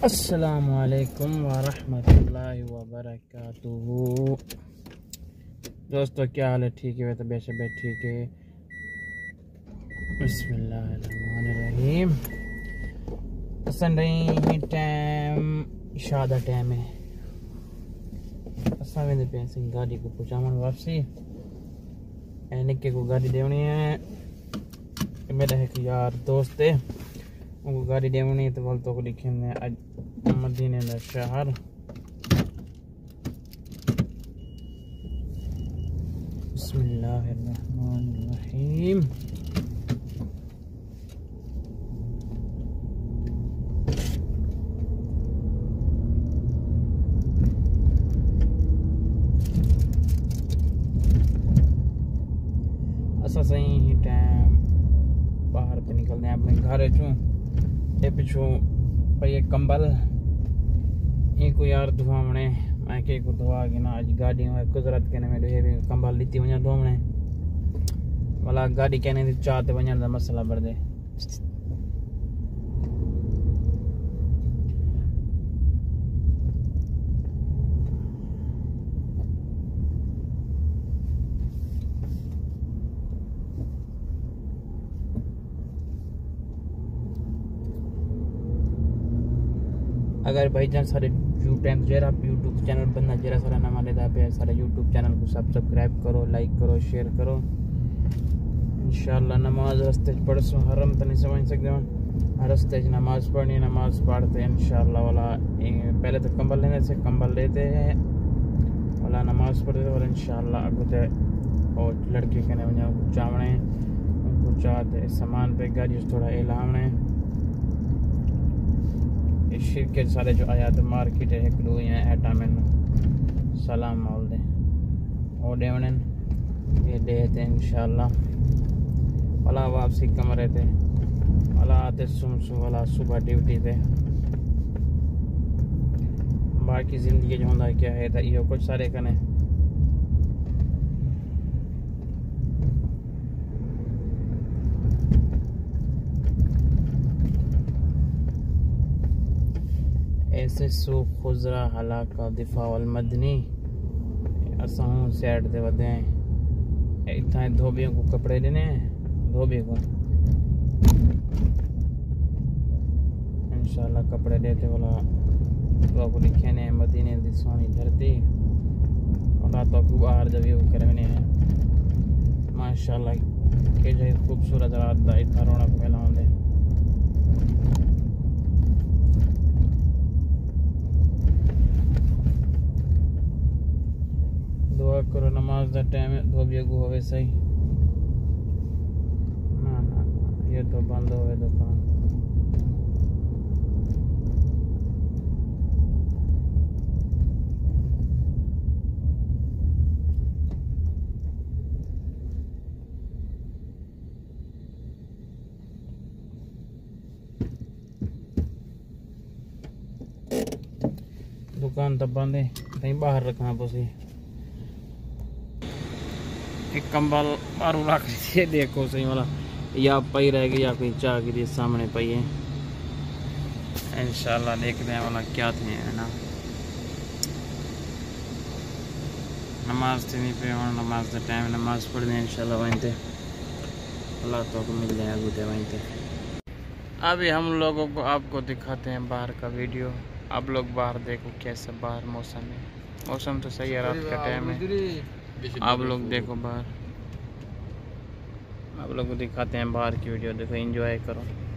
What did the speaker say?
अस्सलामुअलैकुम वरहमतुल्लाहि वबरकातुहू। दोस्तों क्या हाल है? ठीक है? तबीयत शबीयत ठीक है? बिस्मिल्लाहिर्रहमानिर्रहीम। असन रही टाइम शादा टाइम है। असा वेंदे पे गाड़ी को पहुंचावन वापसी निके को गाड़ी देवनी है। मेरा एक यार दोस्त है, उनको गाड़ी देवनी तो बोल तो लिखे आज मदीने का शहर। बिस्मिल्लाहिर्रहमानिर्रहीम। असा सही ही टाइम बाहर पे निकलने अपने घर चूँ पिछू पे कंबल को यार धुआवणे मैं के को धुआ कि ना आज गाड़ी में कुदरत के में भी कंबल लीती वञा धोवणे वाला गाड़ी कहने चाहते वञण का मसला बरदे। अगर भाईजान सारे यूट्यूब चैनल बनना जरा सारा नाम लेता पे सारे यूट्यूब चैनल को सब्सक्राइब करो, लाइक करो, शेयर करो। इंशाल्लाह नमाज रस्ते पढ़सो हरम तो नहीं समझ सकते रस्ते नमाज पढ़नी, नमाज पढ़ते इंशाल्लाह वाला पहले तो कंबल लेने से कंबल लेते हैं वाला नमाज पढ़ते और इंशाल्लाह अगुते और लड़के के ने वञा चावणे उनको चाहते सामान पे गाड़ी थोड़ा एलावणे शिर के सारे जो आयात मार्केट है एक दो यहाँ एटा में सलाम माल दे और देवनन ये देते इंशाल्लाह वाला वापसी कमरे थे वाला आते सुम वाला सुबह ड्यूटी थे। बाकी जिंदगी जो होता क्या है तो यो कुछ सारे कने ऐसे सो खुजरा हलाका दिफा वल मदनी असां साइड ते वधे इतना धोबियों को कपड़े देने धोबी को इंशाल्लाह कपड़े देते वाला तो को लिखे ने मदीने दी सोनी धरती वाला तो को बाहर जब ये करने हैं माशाल्लाह के जो खूबसूरत रात दा इतना रौनक मेला होंदे। दुआ करो नमाज का टाइम धोबिया को होवे सही ना ना ये तो बंद होवे दुकान। दुकान तो बंद है कहीं बाहर रखना पसी एक कंबल बारू रख दीजिए। देखो सही वाला या पई रहेगी या कोई चाह की सामने पई है इंशाल्लाह देखते हैं वाला क्या थे है ना। नमाज थी नहीं पे और नमाज का टाइम नमाज पढ़ने इंशाल्लाह वहीं थे अल्लाह तो को मिल जाए गुते वहीं थे। अभी हम लोगों को आपको दिखाते हैं बाहर का वीडियो। आप लोग बाहर देखो कैसा बाहर मौसम है। मौसम तो सही है, रात का टाइम है। आप लोग देखो बाहर, आप लोग को दिखाते हैं बाहर की वीडियो। देखो एंजॉय करो।